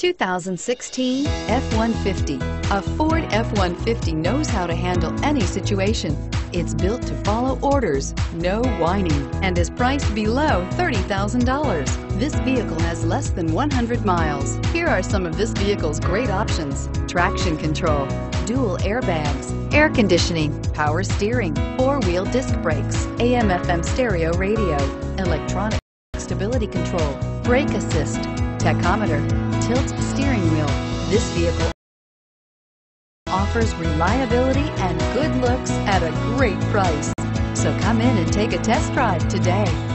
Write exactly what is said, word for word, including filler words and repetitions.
two thousand sixteen F one fifty. A Ford F one fifty knows how to handle any situation. It's built to follow orders, no whining, and is priced below thirty thousand dollars. This vehicle has less than one hundred miles. Here are some of this vehicle's great options: traction control, dual airbags, air conditioning, power steering, four-wheel disc brakes, A M F M stereo radio, electronic stability control, brake assist, tachometer, tilt steering wheel. This vehicle offers reliability and good looks at a great price. So come in and take a test drive today.